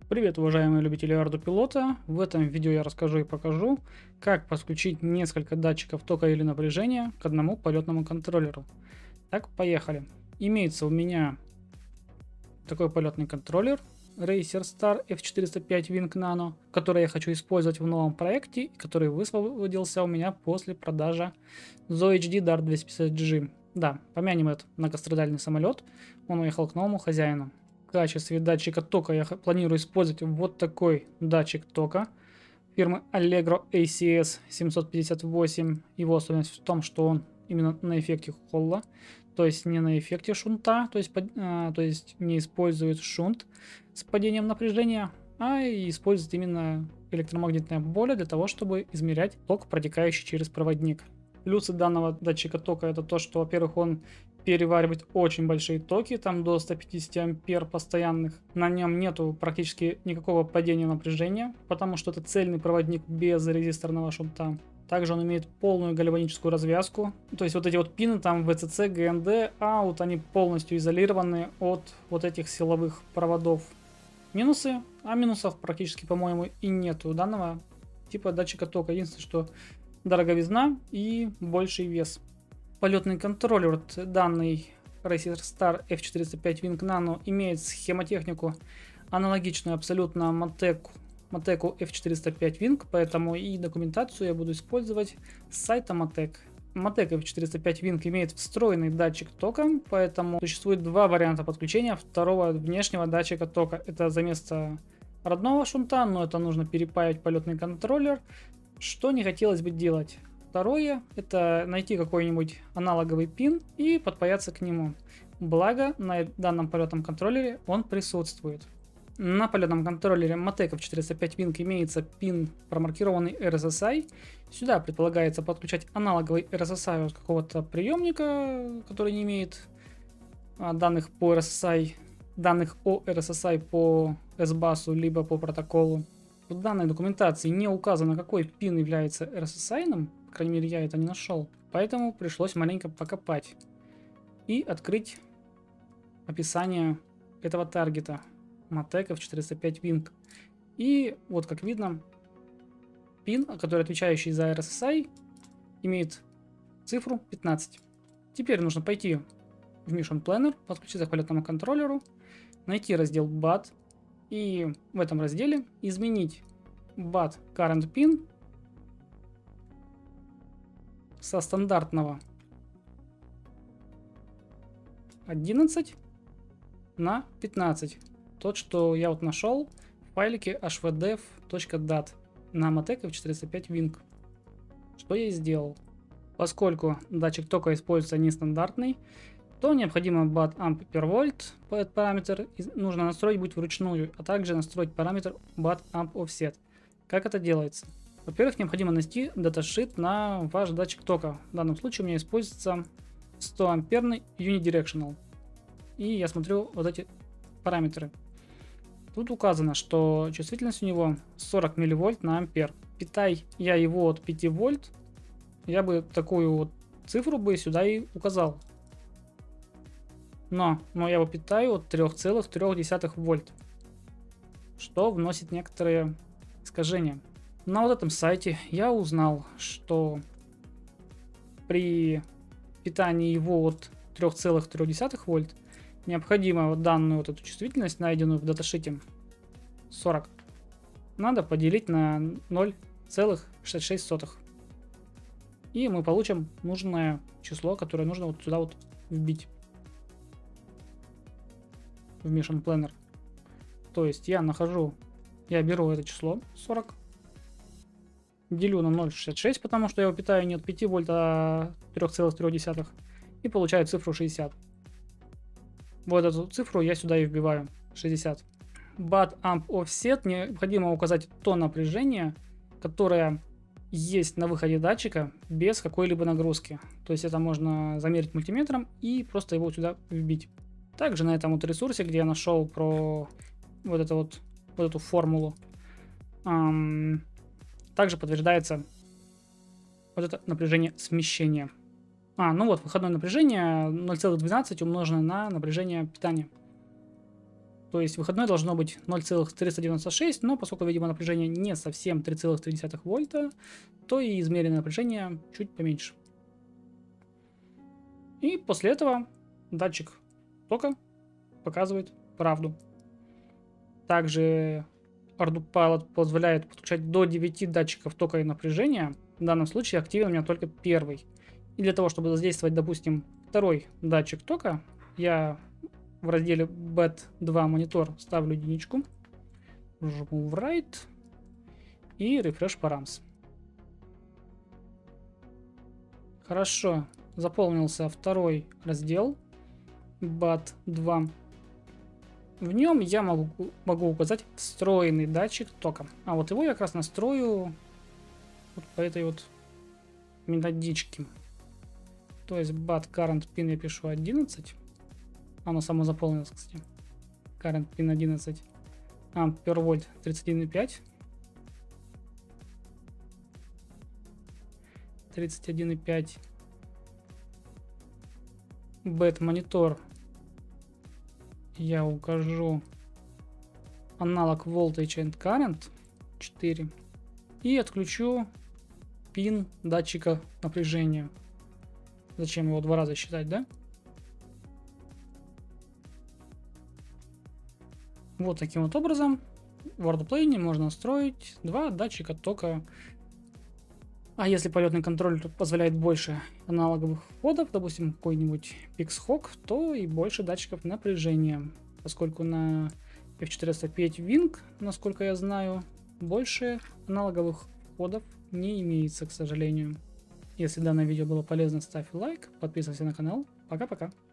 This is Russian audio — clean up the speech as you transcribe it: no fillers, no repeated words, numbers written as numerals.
Привет, уважаемые любители ардупилота. В этом видео я расскажу и покажу, как подключить несколько датчиков тока или напряжения к одному полетному контроллеру. Так, поехали. Имеется у меня такой полетный контроллер Racer Star F405 Wing Nano, который я хочу использовать в новом проекте, который высвободился у меня после продажи Zoe HD Dart 250G. Да, помянем этот многострадальный самолет, он уехал к новому хозяину. В качестве датчика тока я планирую использовать вот такой датчик тока фирмы Allegro ACS 758. Его особенность в том, что он именно на эффекте Холла, то есть не на эффекте шунта, то есть не использует шунт с падением напряжения, а использует именно электромагнитное поле для того, чтобы измерять ток, протекающий через проводник. Плюсы данного датчика тока это то, что, во-первых, он переваривает очень большие токи, там до 150 ампер постоянных. На нем нету практически никакого падения напряжения, потому что это цельный проводник без резисторного шунта. Также он имеет полную гальваническую развязку. То есть вот эти вот пины там VCC, GND, AUT, они полностью изолированы от вот этих силовых проводов. Минусы? А минусов практически, по-моему, и нету у данного типа датчика тока. Единственное, что дороговизна и больший вес. Полетный контроллер данный Racer Star F405 Wing Nano имеет схемотехнику аналогичную абсолютно Matek F405 Wing, поэтому и документацию я буду использовать с сайта Matek. Matek F405 Wing имеет встроенный датчик тока, поэтому существует два варианта подключения второго внешнего датчика тока. Это за место родного шунта, но это нужно перепаять полетный контроллер, что не хотелось бы делать. Второе, это найти какой-нибудь аналоговый пин и подпаяться к нему. Благо, на данном полетном контроллере он присутствует. На полетном контроллере Matek F405 Wing имеется пин, промаркированный RSSI. Сюда предполагается подключать аналоговый RSSI от какого-то приемника, который не имеет данных по RSSI, данных о RSSI по SBUS, либо по протоколу. В данной документации не указано, какой пин является RSSI-ным, по крайней мере я это не нашел, поэтому пришлось маленько покопать и открыть описание этого таргета Matek F405 Wing. И вот как видно, пин, который отвечающий за RSSI, имеет цифру 15. Теперь нужно пойти в Mission Planner, подключиться к полетному контроллеру, найти раздел BAT, и в этом разделе изменить BAT Current Pin со стандартного 11 на 15. Тот, что я вот нашел в файлике hvdev.dat на Matek F405 Wing. Что я и сделал. Поскольку датчик тока используется нестандартный, то необходимо BAT amp per volt, этот параметр нужно настроить будет вручную, а также настроить параметр BAT amp offset. Как это делается? Во-первых, необходимо нанести даташит на ваш датчик тока. В данном случае у меня используется 100 амперный unidirectional. И я смотрю вот эти параметры. Тут указано, что чувствительность у него 40 милливольт на ампер. Питай я его от 5 вольт, я бы такую вот цифру бы сюда и указал. Но я его питаю от 3,3 вольт, что вносит некоторые искажения. На вот этом сайте я узнал, что при питании его от 3,3 вольт необходимо вот данную вот эту чувствительность, найденную в даташите 40, надо поделить на 0,66. И мы получим нужное число, которое нужно вот сюда вот вбить в Mission Planner. То есть я беру это число 40, делю на 0,66, потому что я его питаю не от 5 вольт, а 3,3, и получаю цифру 60. Вот эту цифру я сюда и вбиваю, 60. BAT amp offset необходимо указать то напряжение, которое есть на выходе датчика без какой-либо нагрузки. То есть это можно замерить мультиметром и просто его сюда вбить. Также на этом вот ресурсе, где я нашел про вот эту формулу, также подтверждается вот это напряжение смещения. Ну вот, выходное напряжение 0,12 умноженное на напряжение питания. То есть выходной должно быть 0,396, но поскольку, видимо, напряжение не совсем 3,3 вольта, то и измеренное напряжение чуть поменьше. И после этого датчик тока показывает правду. Также ArduPilot позволяет подключать до 9 датчиков тока и напряжения. В данном случае активен у меня только первый. И для того, чтобы задействовать, допустим, второй датчик тока, я в разделе BAT2 монитор ставлю единичку, жму в Write и Refresh Params. Хорошо, заполнился второй раздел BAT2. В нем я могу указать встроенный датчик тока. А вот его я как раз настрою вот по этой вот методичке. То есть BAT Current Pin я пишу 11. Оно само заполнилось, кстати. Current Pin 11. Amp per Volt 31,5. 31,5. BAT монитор. Я укажу аналог Voltage and Current 4. И отключу пин датчика напряжения. Зачем его два раза считать, да? Вот таким вот образом в WordPlane можно настроить два датчика тока. А если полетный контроллер позволяет больше аналоговых входов, допустим, какой-нибудь PixHawk, то и больше датчиков напряжения. Поскольку на F405 Wing, насколько я знаю, больше аналоговых входов не имеется, к сожалению. Если данное видео было полезно, ставь лайк, подписывайся на канал. Пока-пока.